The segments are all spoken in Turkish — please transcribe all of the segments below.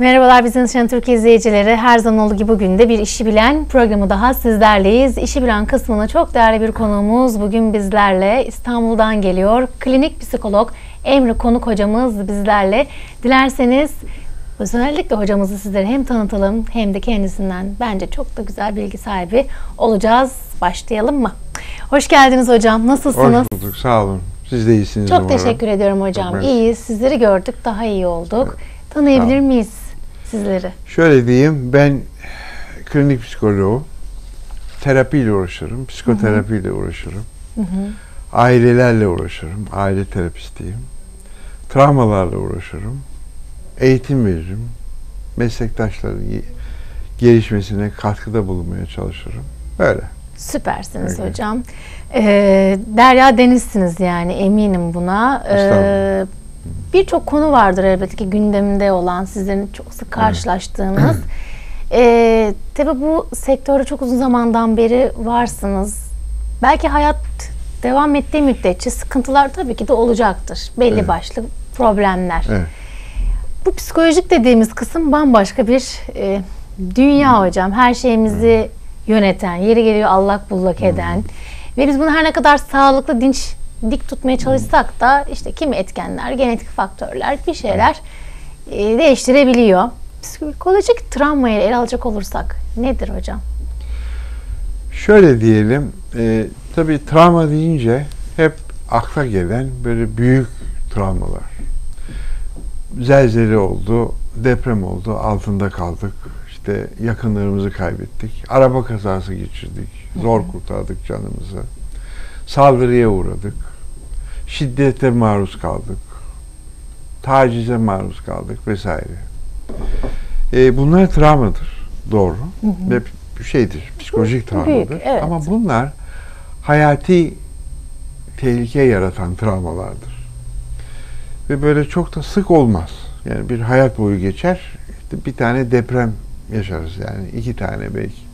Merhabalar Business Channel Türkiye izleyicileri. Her zaman olduğu gibi bugün de bir işi bilen programı daha sizlerleyiz. İşi bilen kısmına çok değerli bir konuğumuz bugün bizlerle İstanbul'dan geliyor. Klinik psikolog Emre Konuk hocamız bizlerle. Dilerseniz özellikle hocamızı sizlere hem tanıtalım hem de kendisinden bence çok da güzel bilgi sahibi olacağız. Başlayalım mı? Hoş geldiniz hocam. Nasılsınız? Hoş bulduk. Sağ olun. Siz de iyisiniz Çok umarım. teşekkür ediyorum hocam. İyiyiz. Sizleri gördük. Daha iyi olduk. Tanıyabilir miyiz sizleri? Şöyle diyeyim, ben klinik psikoloğum. Terapiyle uğraşırım. Psikoterapiyle uğraşırım. Ailelerle uğraşırım. Aile terapistiyim. Travmalarla uğraşırım. Eğitim veririm. Meslektaşların gelişmesine katkıda bulunmaya çalışırım. Böyle. Süpersiniz hocam. Derya denizsiniz yani, eminim buna. Birçok konu vardır elbette ki gündeminde olan, sizlerin çok sık karşılaştığınız. Tabii bu sektörde çok uzun zamandan beri varsınız. Belki hayat devam ettiği müddetçe sıkıntılar tabii ki de olacaktır. Belli başlı problemler. Bu psikolojik dediğimiz kısım bambaşka bir dünya hocam. Her şeyimizi yöneten, yeri geliyor allak bullak eden ve biz bunu her ne kadar sağlıklı, dik tutmaya çalışsak da işte kimi etkenler, genetik faktörler bir şeyler değiştirebiliyor. Psikolojik travmayı ele alacak olursak nedir hocam? Şöyle diyelim, tabii travma deyince hep akla gelen böyle büyük travmalar. Zelzele oldu, deprem oldu, altında kaldık, işte yakınlarımızı kaybettik, araba kazası geçirdik, zor kurtardık canımızı, saldırıya uğradık, şiddete maruz kaldık, tacize maruz kaldık vesaire. Bunlar travmadır, doğru. Ve şeydir, psikolojik travmadır. Büyük, evet. Ama bunlar hayati tehlike yaratan travmalardır. Ve böyle çok da sık olmaz. Yani bir hayat boyu geçer, işte bir tane deprem yaşarız yani, 2 tane belki.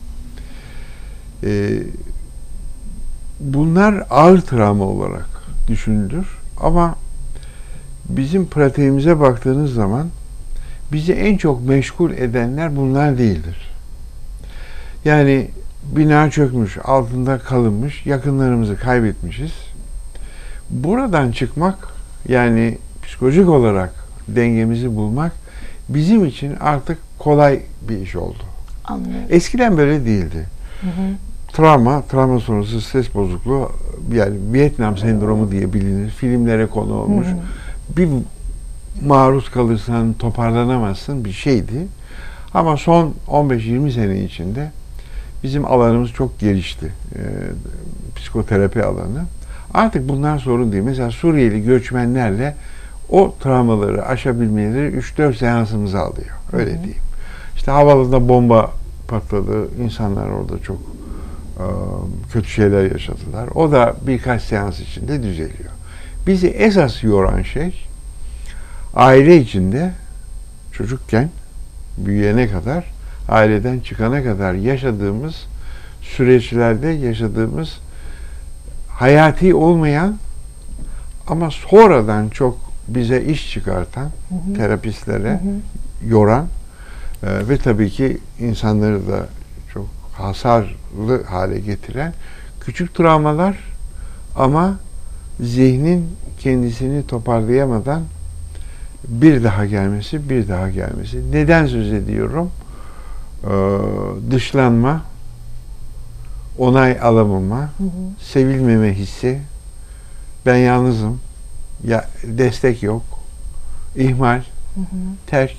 Bunlar ağır travma olarak düşünülür ama bizim pratiğimize baktığınız zaman bizi en çok meşgul edenler bunlar değildir. Yani bina çökmüş, altında kalınmış, yakınlarımızı kaybetmişiz. Buradan çıkmak, yani psikolojik olarak dengemizi bulmak bizim için artık kolay bir iş oldu. Anlıyorum. Eskiden böyle değildi. Travma sonrası stres bozukluğu, yani Vietnam sendromu diye bilinir. Filmlere konu olmuş. Bir maruz kalırsan toparlanamazsın bir şeydi. Ama son 15-20 sene içinde bizim alanımız çok gelişti. Psikoterapi alanı. Artık bunlar sorun değil. Mesela Suriyeli göçmenlerle o travmaları aşabilmeleri 3-4 seansımızı alıyor. Öyle diyeyim. İşte havaalanında bomba patladı. İnsanlar orada çok kötü şeyler yaşadılar. O da birkaç seans içinde düzeliyor. Bizi esas yoran şey aile içinde çocukken büyüyene kadar, aileden çıkana kadar yaşadığımız süreçlerde yaşadığımız hayati olmayan ama sonradan çok bize iş çıkartan, terapistlere yoran ve tabii ki insanları da çok hasarlı hale getiren küçük travmalar ama zihnin kendisini toparlayamadan bir daha gelmesi. Neden söz ediyorum? Dışlanma, onay alamama, sevilmeme hissi, ben yalnızım, ya destek yok, ihmal, terk.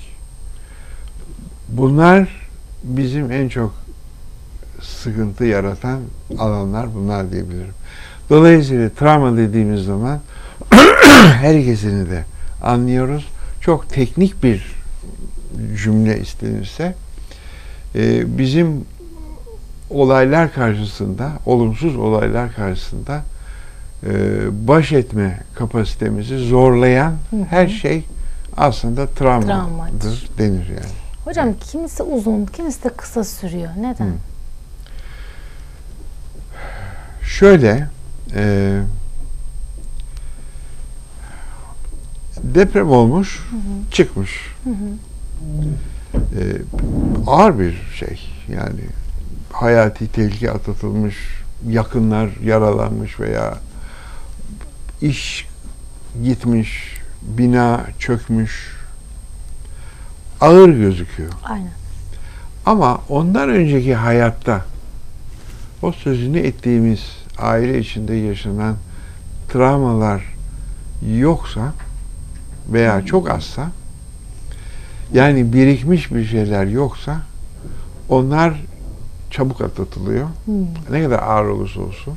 Bunlar bizim en çok sıkıntı yaratan alanlar bunlar diyebilirim. Dolayısıyla travma dediğimiz zaman her ikisini de anlıyoruz. Çok teknik bir cümle istenirse bizim olaylar karşısında, olumsuz olaylar karşısında baş etme kapasitemizi zorlayan her şey aslında travmadır denir yani. Hocam kimisi uzun, kimisi de kısa sürüyor. Neden? Şöyle, deprem olmuş, çıkmış. ağır bir şey. Yani hayati tehlike atlatılmış, yakınlar yaralanmış veya iş gitmiş, bina çökmüş. Ağır gözüküyor. Aynen. Ama ondan önceki hayatta o sözünü ettiğimiz aile içinde yaşanan travmalar yoksa veya çok azsa, yani birikmiş bir şeyler yoksa, onlar çabuk atlatılıyor. Ne kadar ağır olursa olsun.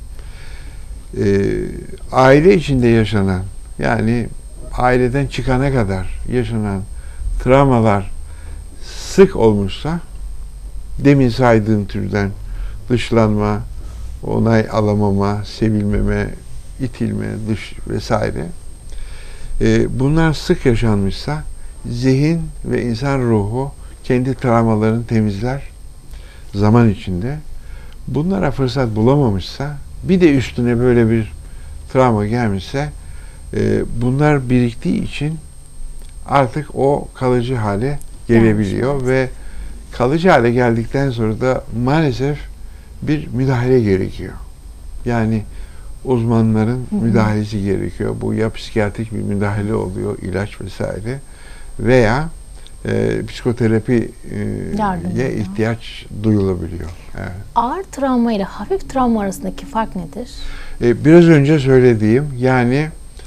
Aile içinde yaşanan, yani aileden çıkana kadar yaşanan travmalar sık olmuşsa, demin saydığım türden dışlanma, onay alamama, sevilmeme, itilme, dış vesaire, bunlar sık yaşanmışsa, zihin ve insan ruhu kendi travmalarını temizler zaman içinde. Bunlara fırsat bulamamışsa, bir de üstüne böyle bir travma gelmişse, bunlar biriktiği için artık o kalıcı hale gelebiliyor ve kalıcı hale geldikten sonra da maalesef bir müdahale gerekiyor. Yani uzmanların müdahalesi gerekiyor. Bu ya psikiyatrik bir müdahale oluyor, ilaç vesaire, veya psikoterapiye ihtiyaç duyulabiliyor. Evet. Ağır travma ile hafif travma arasındaki fark nedir? Biraz önce söylediğim, yani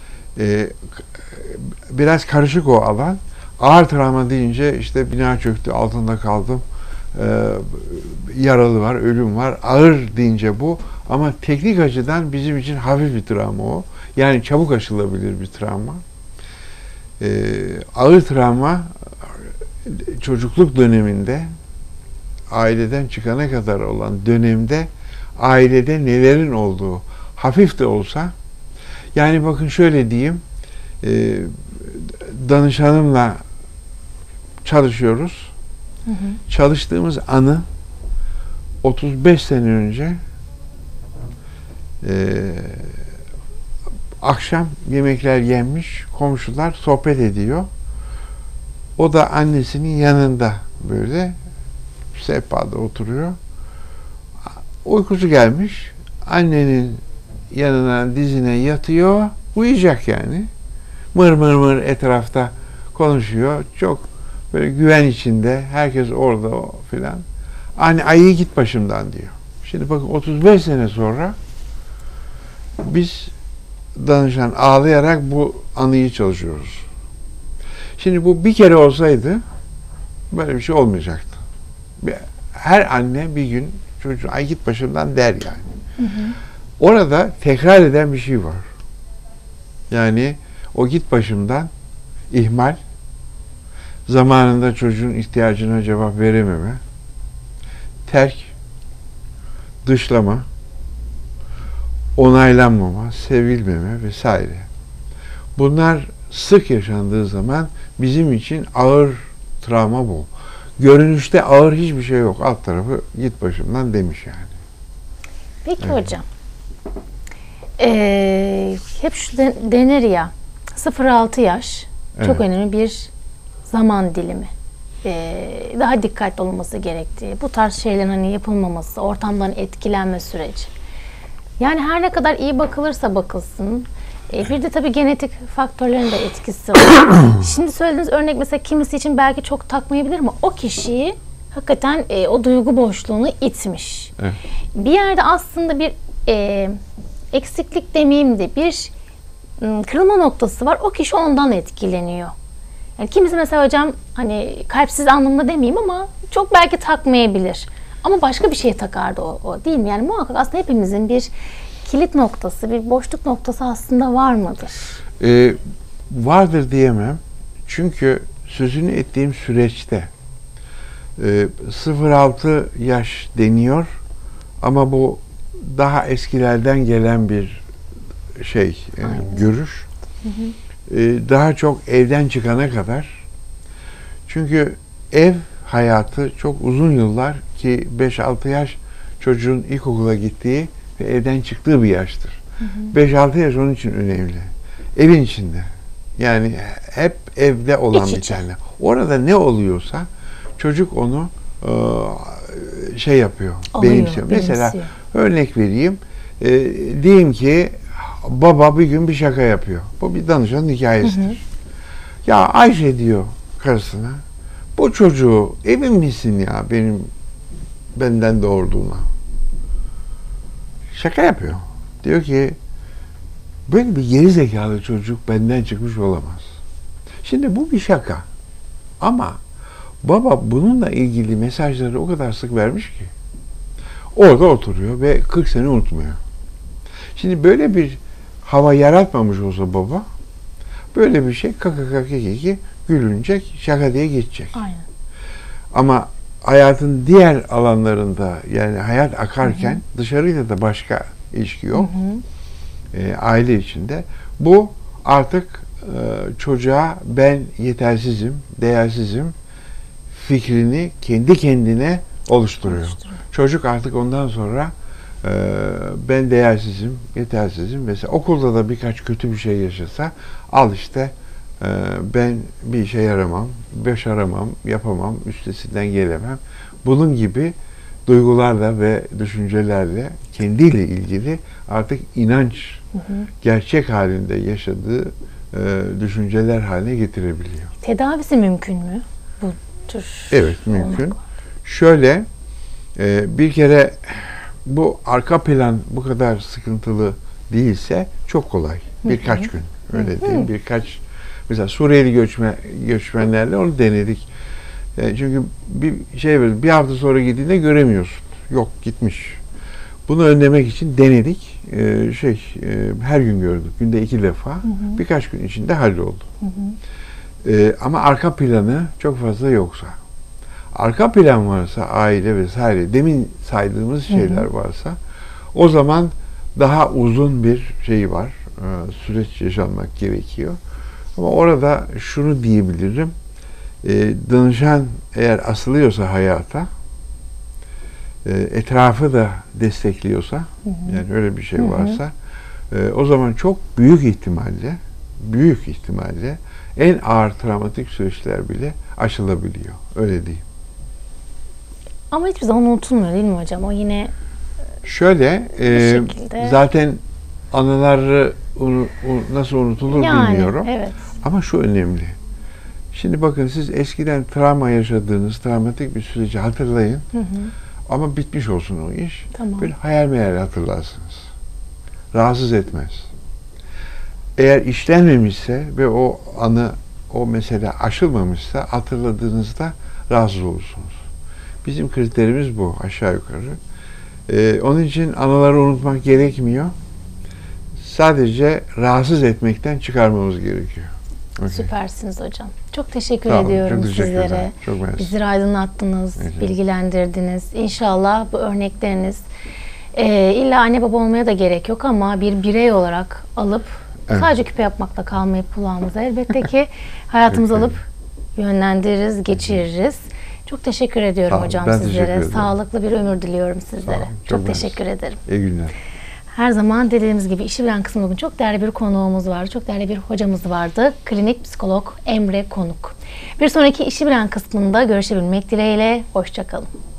biraz karışık o alan. Ağır travma deyince işte bina çöktü, altında kaldım, yaralı var, ölüm var. Ağır deyince bu, ama teknik açıdan bizim için hafif bir travma o. Yani çabuk aşılabilir bir travma. Ağır travma çocukluk döneminde, aileden çıkana kadar olan dönemde ailede nelerin olduğu, hafif de olsa, yani bakın şöyle diyeyim, danışanımla çalışıyoruz. Çalıştığımız anı 35 sene önce akşam yemekler yenmiş, komşular sohbet ediyor. O da annesinin yanında böyle sehpada oturuyor. Uykusu gelmiş. Annenin yanına, dizine yatıyor. Uyuyacak yani. Mır mır mır etrafta konuşuyor. Çok böyle güven içinde. Herkes orada filan. Anne ayı git başımdan diyor. Şimdi bakın 35 sene sonra biz danışan ağlayarak bu anıyı çalışıyoruz. Şimdi bu bir kere olsaydı böyle bir şey olmayacaktı. Her anne bir gün çocuğu ay git başımdan der yani. Orada tekrar eden bir şey var. Yani o git başımdan ihmal, zamanında çocuğun ihtiyacına cevap verememe, terk, dışlama, onaylanmama, sevilmeme vesaire. Bunlar sık yaşandığı zaman bizim için ağır travma bu. Görünüşte ağır hiçbir şey yok. Alt tarafı git başımdan demiş yani. Peki hocam. Hep şu denir ya, 0-6 yaş çok önemli bir zaman dilimi. Daha dikkatli olması gerektiği, bu tarz şeylerin hani yapılmaması, ortamdan etkilenme süreci. Yani her ne kadar iyi bakılırsa bakılsın, bir de tabii genetik faktörlerin de etkisi var. Şimdi söylediğiniz örnek mesela kimisi için belki çok takmayabilir ama o kişiyi hakikaten o duygu boşluğunu itmiş. Evet. Bir yerde aslında bir eksiklik demeyeyim de bir kırılma noktası var. O kişi ondan etkileniyor. Yani kimisi mesela hocam hani kalpsiz anlamda demeyeyim ama çok belki takmayabilir. Ama başka bir şeye takardı o değil mi? Yani muhakkak aslında hepimizin bir kilit noktası, bir boşluk noktası aslında var mıdır? Vardır diyemem. Çünkü sözünü ettiğim süreçte 0-6 yaş deniyor ama bu daha eskilerden gelen bir şey, görüş. Daha çok evden çıkana kadar. Çünkü ev hayatı çok uzun yıllar, ki 5-6 yaş çocuğun ilkokula gittiği ve evden çıktığı bir yaştır. 5-6 yaş onun için önemli. Evin içinde. Yani hep evde olan İç bir içe. tane. Orada ne oluyorsa çocuk onu şey yapıyor, Alıyor, benimsiyor. Mesela benimsiyor. örnek vereyim. Diyeyim ki baba bir gün bir şaka yapıyor. Bu bir danışanın hikayesidir. Ya Ayşe diyor karısına, bu çocuğu emin misin ya benden doğurduğuna? Şaka yapıyor. Diyor ki böyle bir geri zekalı çocuk benden çıkmış olamaz. Şimdi bu bir şaka. Ama baba bununla ilgili mesajları o kadar sık vermiş ki orada oturuyor ve 40 sene unutmuyor. Şimdi böyle bir hava yaratmamış olsa baba, böyle bir şey kaka kaka kiki gülünecek, şaka diye geçecek. Aynen. Ama hayatın diğer alanlarında, yani hayat akarken dışarıyla da başka ilişki yok. Aile içinde. Bu artık çocuğa ben yetersizim, değersizim fikrini kendi kendine oluşturuyor. Çocuk artık ondan sonra ben değersizim, yetersizim. Mesela okulda da birkaç kötü bir şey yaşasa, al işte ben bir işe yaramam, başaramam, yapamam, üstesinden gelemem. Bunun gibi duygularla ve düşüncelerle kendiyle ilgili artık inanç, gerçek halinde yaşadığı düşünceler haline getirebiliyor. Tedavisi mümkün mü bu tür? Evet, mümkün. Şöyle, bir kere bu arka plan bu kadar sıkıntılı değilse çok kolay. Birkaç gün, öyle diyeyim. Mesela Suriyeli göçmenlerle onu denedik. Çünkü bir hafta sonra gittiğinde göremiyorsun. Yok, gitmiş. Bunu önlemek için denedik. Her gün gördük. Günde 2 defa. Birkaç gün içinde halloldu. Ama arka planı çok fazla yoksa. Arka plan varsa, aile vesaire, demin saydığımız şeyler varsa, o zaman daha uzun bir şey var. Süreç yaşanmak gerekiyor. Ama orada şunu diyebilirim. Danışan eğer asılıyorsa hayata, etrafı da destekliyorsa, yani öyle bir şey varsa, o zaman çok büyük ihtimalle en ağır travmatik süreçler bile aşılabiliyor. Öyle değil. Ama hiçbir zaman unutulmuyor değil mi hocam? O yine şöyle şekilde... zaten anıları nasıl unutulur bilmiyorum. Evet. Ama şu önemli. Şimdi bakın, siz eskiden travma yaşadığınız travmatik bir süreci hatırlayın. Ama bitmiş olsun o iş. Tamam. Böyle hayal meyal hatırlarsınız. Rahatsız etmez. Eğer işlenmemişse ve o anı, o mesele aşılmamışsa hatırladığınızda rahatsız olursunuz. Bizim kriterimiz bu aşağı yukarı. Onun için anıları unutmak gerekmiyor. Sadece rahatsız etmekten çıkarmamız gerekiyor. Okay. Süpersiniz hocam. Çok teşekkür Tamam, ediyorum çok teşekkür sizlere. ederim. Çok mersi. Bizleri aydınlattınız, bilgilendirdiniz. İnşallah bu örnekleriniz illa anne baba olmaya da gerek yok ama bir birey olarak alıp sadece küpe yapmakla kalmayıp kulağımıza elbette ki hayatımıza alıp yönlendiririz, geçiririz. Çok teşekkür ediyorum hocam sizlere. Sağlıklı bir ömür diliyorum sizlere. Çok teşekkür ederim. İyi günler. Her zaman dediğimiz gibi işi bilen kısmında bugün çok değerli bir konuğumuz vardı. Çok değerli bir hocamız vardı. Klinik psikolog Emre Konuk. Bir sonraki işi bilen kısmında görüşebilmek dileğiyle. Hoşça kalın.